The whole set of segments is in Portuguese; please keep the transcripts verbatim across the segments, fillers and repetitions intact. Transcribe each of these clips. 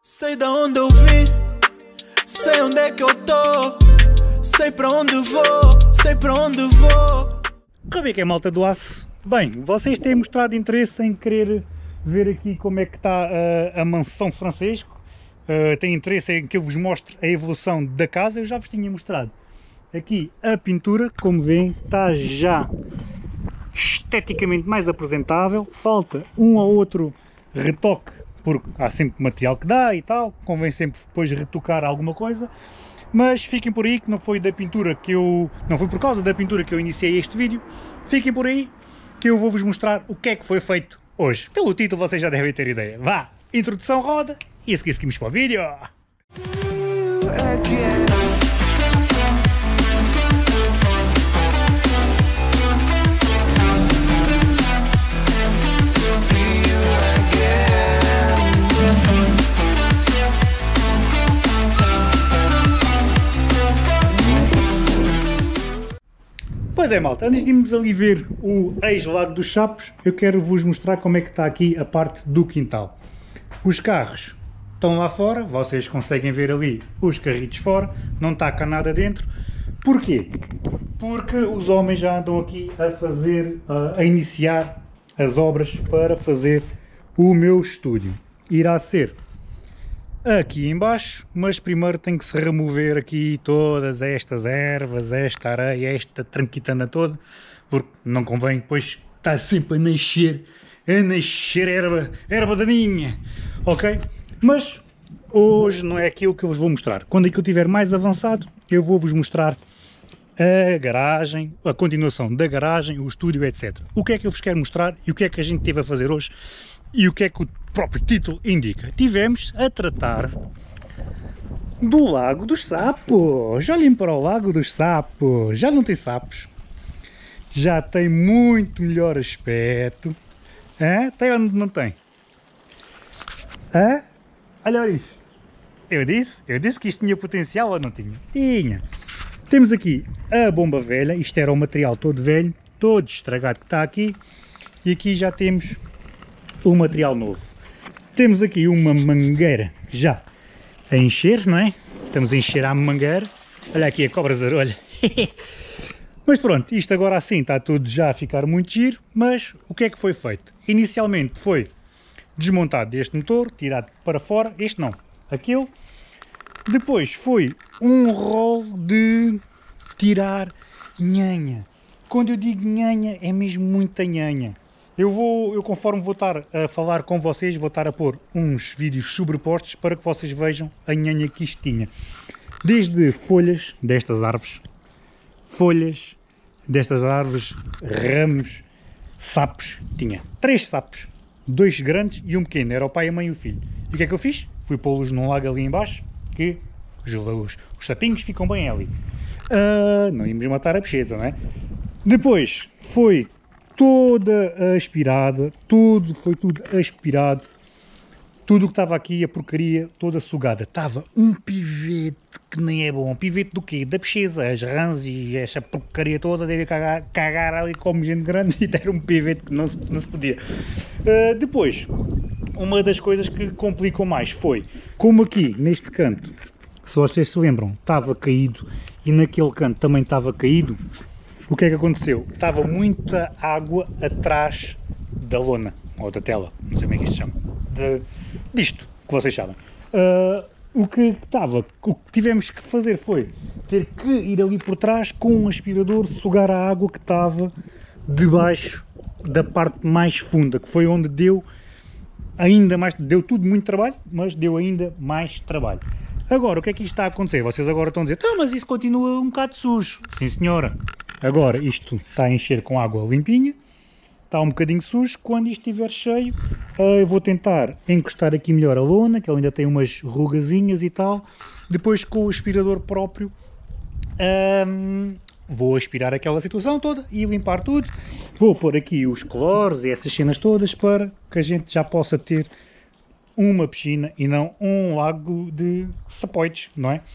Sei da onde eu vim, sei onde é que eu tô, sei para onde vou, sei para onde vou. Como é que é, malta do aço? Bem, vocês têm mostrado interesse em querer ver aqui como é que está a, a mansão Francesco. Uh, têm interesse em que eu vos mostre a evolução da casa. Eu já vos tinha mostrado aqui a pintura, como veem, está já esteticamente mais apresentável. Falta um ou outro retoque, porque há sempre material que dá e tal, convém sempre depois retocar alguma coisa, mas fiquem por aí que não foi da pintura que eu, não foi por causa da pintura que eu iniciei este vídeo. Fiquem por aí que eu vou vos mostrar o que é que foi feito hoje. Pelo título vocês já devem ter ideia. Vá, introdução roda e a seguir seguimos para o vídeo. Pois é, malta, antes de irmos ali ver o ex-Lago dos Sapos, eu quero vos mostrar como é que está aqui a parte do quintal. Os carros estão lá fora, vocês conseguem ver ali os carritos fora, não está cá nada dentro. Porquê? Porque os homens já andam aqui a fazer, a iniciar as obras para fazer o meu estúdio. Irá ser aqui embaixo, mas primeiro tem que se remover aqui todas estas ervas, esta areia, esta tranquitana toda, porque não convém depois estar sempre a nascer, a nascer erva, erva daninha, ok? Mas hoje não é aquilo que eu vos vou mostrar. Quando é que eu estiver mais avançado, eu vou vos mostrar a garagem, a continuação da garagem, o estúdio, etcétera. O que é que eu vos quero mostrar e o que é que a gente teve a fazer hoje e o que é que o próprio título indica. Tivemos a tratar do Lago dos Sapos. Olhem para o Lago dos Sapos. Já não tem sapos. Já tem muito melhor aspecto. Hã? Tem ou não tem? Hã? Olha isso. Eu disse? Eu disse que isto tinha potencial ou não tinha? Tinha. Temos aqui a bomba velha. Isto era o material todo velho, todo estragado que está aqui. E aqui já temos o material novo. Temos aqui uma mangueira já a encher, não é? Estamos a encher a mangueira. Olha aqui a cobra zarolha. Mas pronto, isto agora assim está tudo já a ficar muito giro. Mas o que é que foi feito? Inicialmente foi desmontado este motor, tirado para fora. Este não, aquele. Depois foi um rolo de tirar nhanha. Quando eu digo nhanha, é mesmo muita nhanha. Eu vou, eu conforme vou estar a falar com vocês, vou estar a pôr uns vídeos sobrepostos para que vocês vejam a nhanha que isto tinha. Desde folhas destas árvores, folhas destas árvores, ramos, sapos, tinha três sapos, dois grandes e um pequeno, era o pai, a mãe e o filho. E o que é que eu fiz? Fui pô-los num lago ali embaixo, que os, os, os sapinhos ficam bem ali. Uh, não íamos matar a peixeza, não é? Depois foi toda aspirada, tudo, foi tudo aspirado, tudo o que estava aqui, a porcaria toda sugada. Estava um pivete que nem é bom. Pivete do quê? Da peixeza, as rãs e essa porcaria toda, deve cagar, cagar ali como gente grande e ter um pivete que não se, não se podia. Uh, depois, uma das coisas que complicou mais foi, como aqui neste canto, se vocês se lembram, estava caído e naquele canto também estava caído. O que é que aconteceu? Estava muita água atrás da lona, ou da tela, não sei como é que isto se chama, de, disto, que vocês sabem. Uh, o que estava, o que tivemos que fazer foi ter que ir ali por trás com um aspirador, sugar a água que estava debaixo da parte mais funda, que foi onde deu ainda mais, deu tudo muito trabalho, mas deu ainda mais trabalho. Agora, o que é que isto está a acontecer? Vocês agora estão a dizer, então, mas isso continua um bocado sujo. Sim, senhora. Agora isto está a encher com água limpinha, está um bocadinho sujo. Quando isto estiver cheio, eu vou tentar encostar aqui melhor a lona, que ela ainda tem umas rugazinhas e tal. Depois com o aspirador próprio hum, vou aspirar aquela situação toda e limpar tudo. Vou pôr aqui os clores e essas cenas todas para que a gente já possa ter uma piscina e não um lago de sapoides, não é?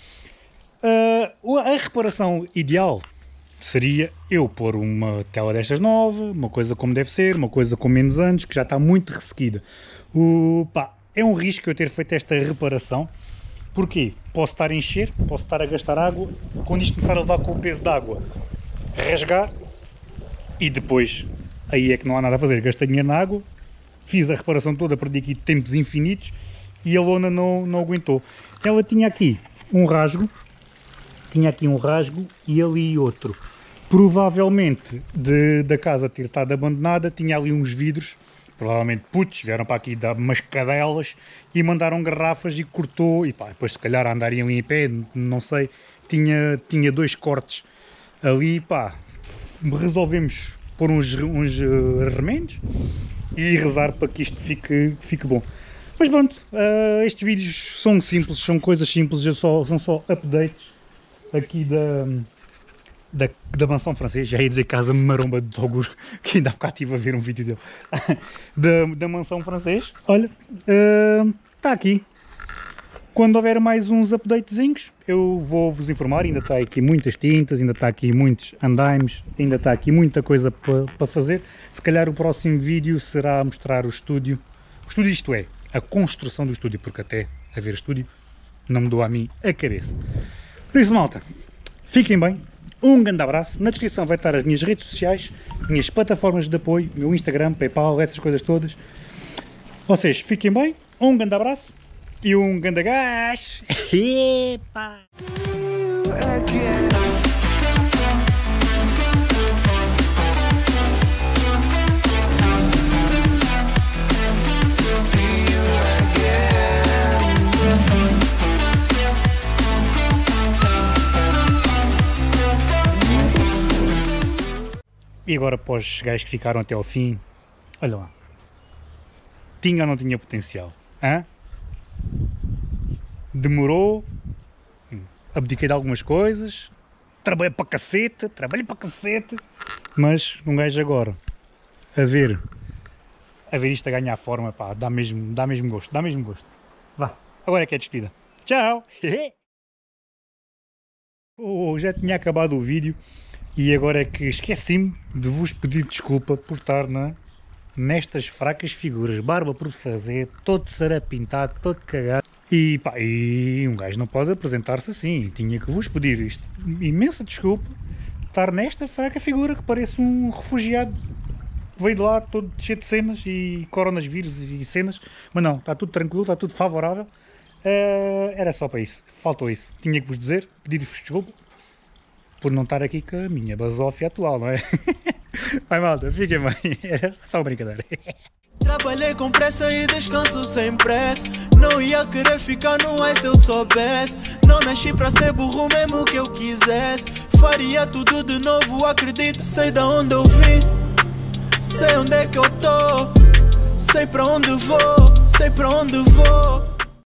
Uh, a reparação ideal seria eu pôr uma tela destas nova, uma coisa como deve ser, uma coisa com menos anos, que já está muito ressequida. O, pá, é um risco eu ter feito esta reparação. Porquê? Posso estar a encher, posso estar a gastar água, quando isto começar a levar com o peso da água, rasgar, e depois, aí é que não há nada a fazer, gastei dinheiro na água, fiz a reparação toda, perdi aqui tempos infinitos, e a lona não, não aguentou. Ela tinha aqui um rasgo, tinha aqui um rasgo e ali outro. Provavelmente de, da casa ter estado abandonada, tinha ali uns vidros, provavelmente putos, vieram para aqui dar umas cadelas e mandaram garrafas e cortou, e pá, depois se calhar andariam em pé, não sei, tinha, tinha dois cortes ali, pá, resolvemos pôr uns, uns uh, remendos e rezar para que isto fique, fique bom. Mas pronto, uh, estes vídeos são simples, são coisas simples, só, são só updates aqui da... Da, da mansão francês, já ia dizer casa maromba de Togur, que ainda há bocado estive a ver um vídeo dele, da, da mansão francês. Olha, está uh, aqui. Quando houver mais uns updatezinhos, eu vou vos informar. Ainda está aqui muitas tintas, ainda está aqui muitos andaimes, ainda está aqui muita coisa para pa fazer. Se calhar o próximo vídeo será mostrar o estúdio. O estúdio, isto é, a construção do estúdio, porque até a ver estúdio não me dou a mim a cabeça. Por isso, malta, fiquem bem. Um grande abraço, na descrição vai estar as minhas redes sociais, minhas plataformas de apoio, meu Instagram, PayPal, essas coisas todas. Vocês fiquem bem, um grande abraço e um grande gás. Epa! E agora para os gajos que ficaram até ao fim, olha lá, tinha ou não tinha potencial? Hã? Demorou, abdiquei de algumas coisas, trabalhei para cacete, trabalhei para cacete, mas um gajo agora, a ver, a ver isto a ganhar forma, pá, dá mesmo, dá mesmo gosto, dá mesmo gosto. Vá, agora é que é despedida. Tchau! Oh, já tinha acabado o vídeo. E agora é que esqueci-me de vos pedir desculpa por estar na, nestas fracas figuras. Barba por fazer, todo sarapintado, todo cagado. E pá, e um gajo não pode apresentar-se assim. Tinha que vos pedir isto. Imensa desculpa de estar nesta fraca figura que parece um refugiado. Veio de lá todo cheio de cenas e coronavírus e cenas. Mas não, está tudo tranquilo, está tudo favorável. Uh, era só para isso. Faltou isso. Tinha que vos dizer, pedir-vos desculpa por não estar aqui com a minha basófia atual, não é? Vai, malta, fiquem bem. Era só uma brincadeira. Trabalhei com pressa e descanso sem pressa. Não ia querer ficar no ar se eu soubesse. Não nasci pra ser burro mesmo que eu quisesse. Faria tudo de novo, acredito. Sei de onde eu vim, sei onde é que eu tô, sei pra onde vou, sei pra onde vou.